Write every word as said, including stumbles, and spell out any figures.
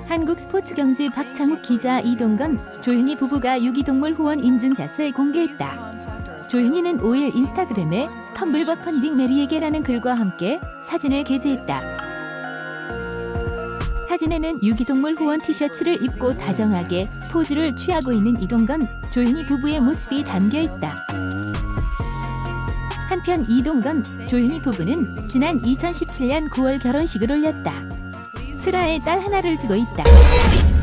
한국 스포츠경제 박창욱 기자 이동건, 조윤희 부부가 유기동물 후원 인증샷을 공개했다. 조윤희는 오일 인스타그램에 텀블벅 펀딩 메리에게라는 글과 함께 사진을 게재했다. 사진에는 유기동물 후원 티셔츠를 입고 다정하게 포즈를 취하고 있는 이동건, 조윤희 부부의 모습이 담겨있다. 한편 이동건, 조윤희 부부는 지난 이천십칠년 구월 결혼식을 올렸다. 슬아에 딸 하나를 두고 있다.